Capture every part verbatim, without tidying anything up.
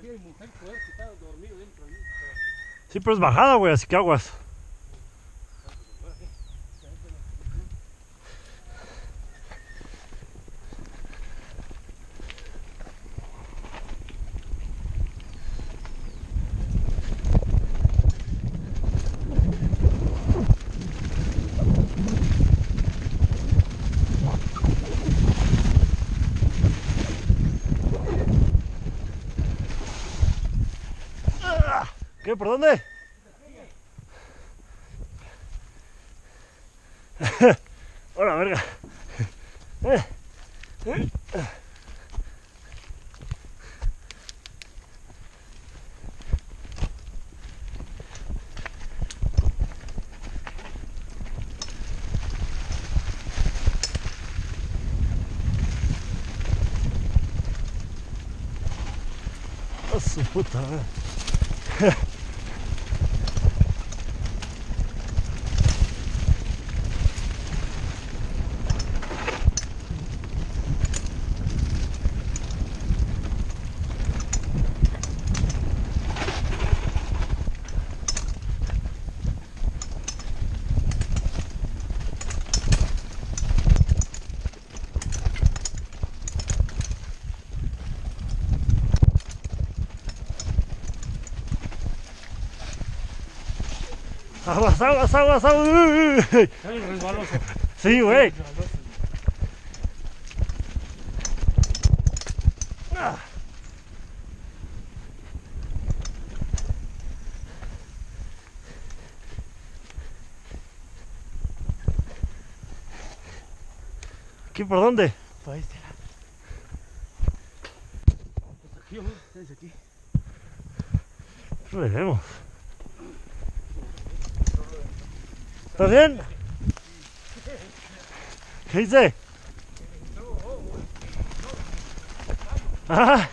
aquí hay mujer poder que está dormido dentro. Sí, pero es bajada, güey, así que aguas. ¿Qué? ¿Por dónde? Hola, verga. Eh. Eh. A su puta madre. Aguas, aguas, aguas, aguas. Resbaloso. Sí, güey. Ah. ¿Aquí por dónde? Para este lado. Pues aquí, hombre, es aquí. Lo veremos. ¿Estás bien? ¿Qué dice? Ah.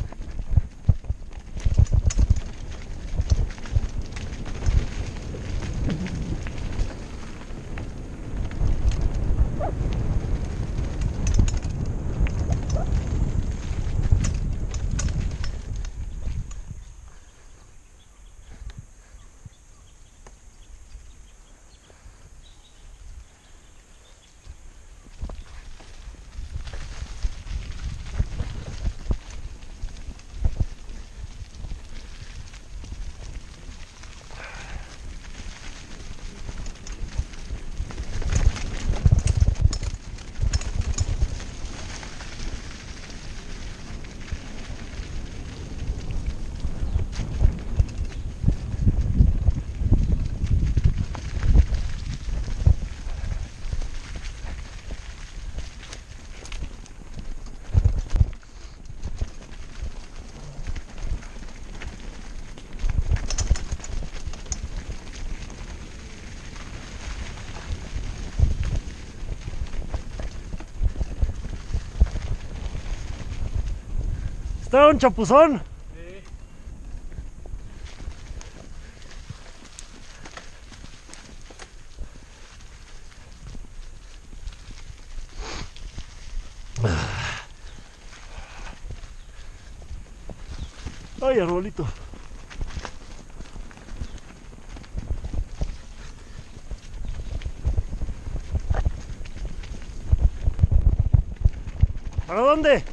¿Está un chapuzón? Sí. Ay, arbolito. ¿Para dónde?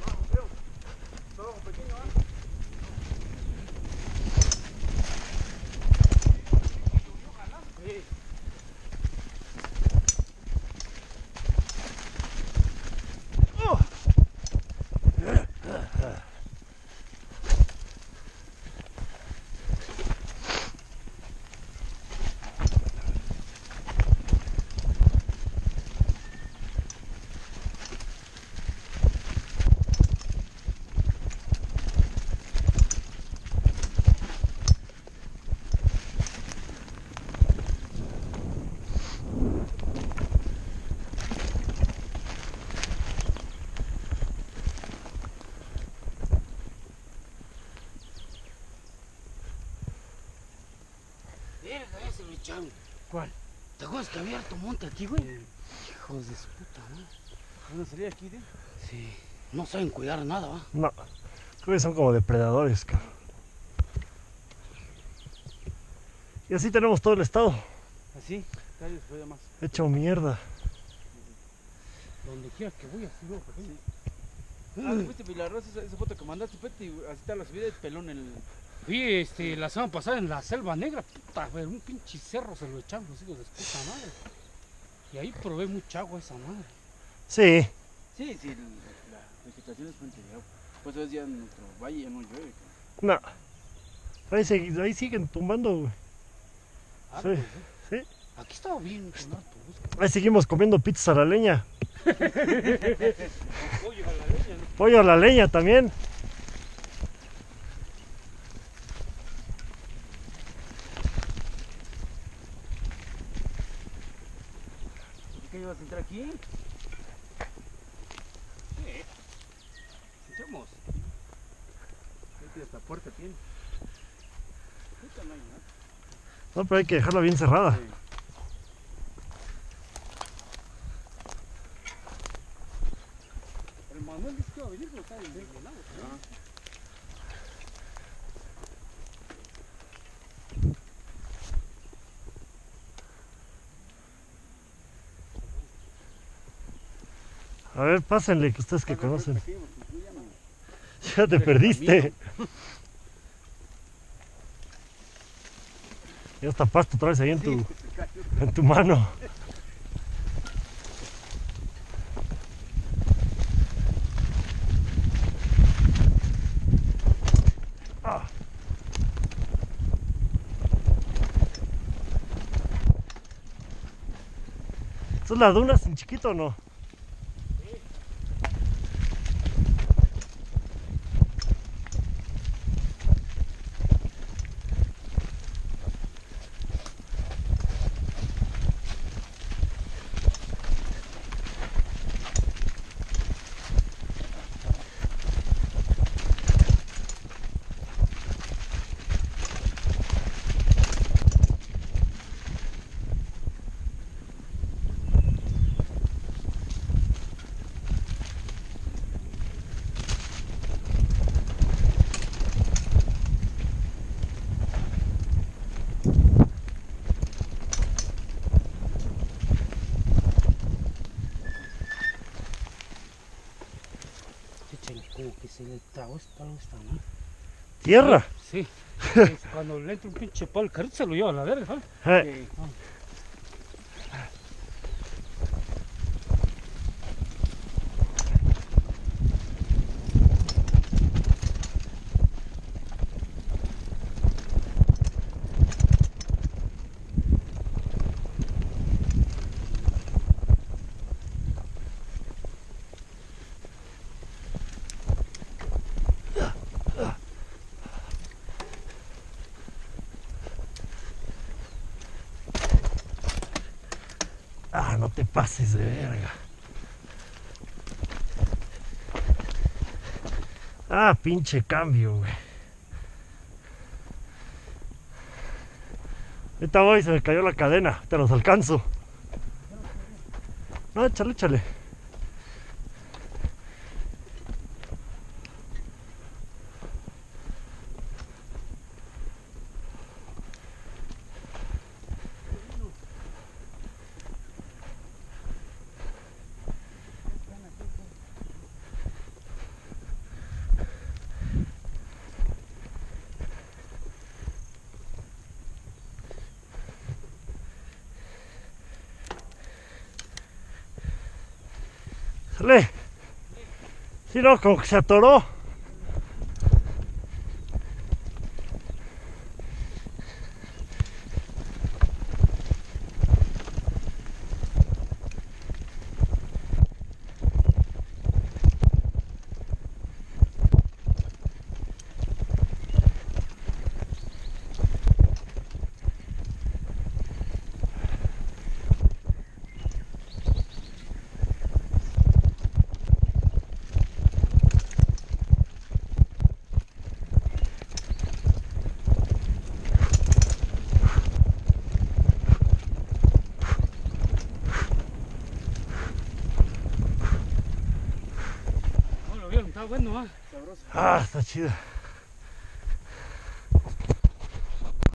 Verga, ese mi chango. ¿Cuál? ¿Te acuerdas que había harto monte aquí, güey? Sí. Hijos de su puta, ¿no? ¿Dónde salía aquí, tío? Sí. No saben cuidar nada, ¿va? No. Güey, son como depredadores, cabrón. Y así tenemos todo el estado. Así, cada vez voy a más. Hecho mierda. Donde quiera que voy, así veo. Sí. Ah, ¿fuiste Pilarros? Esa, esa foto que mandaste, Pete, y así está la subida de pelón el... Fui este, la semana pasada en la Selva Negra, puta, ver, un pinche cerro se lo echaron los hijos de su puta madre. Y ahí probé mucha agua esa madre. Sí. Sí, sí, la, la vegetación es fuente de agua. Pues hoy día en nuestro valle ya no llueve. No. Ahí, se- ahí siguen tumbando, güey. Ah, Sí, pues, sí. aquí estaba bien con harto gusto. Ahí seguimos comiendo pizza a la leña. Pollo a la leña, ¿no? Pollo a la leña también. ¿Por qué ibas a entrar aquí? Entremos. Aquí hasta puerta tiene. Puta, no hay nada. No, pero hay que dejarla bien cerrada. Sí. El Manuel dice que iba a venir, pero está bien llenado. Ah. A ver, pásenle, que ustedes que Paga conocen. puerta aquí, porque tú ya no- Ya te perdiste. Ya está pasto otra vez ahí en tu, Sí, se cayó. en tu mano. Ah. ¿Son las dunas en chiquito o no? Échale, como que se le tragó esta esta, ¿no? Tierra. Sí. Es cuando le entra un pinche palo, el carrito se lo lleva a la verga, ¿sabes? Eh, Sí. Ah, no te pases de verga. Ah, pinche cambio, güey. Ahorita voy, se me cayó la cadena. Te los alcanzo. No, échale, échale. Sale. Si no, como que se atoró. No lo vieron, está bueno, ¿ah? Sabroso. cosa. Ah, está chida.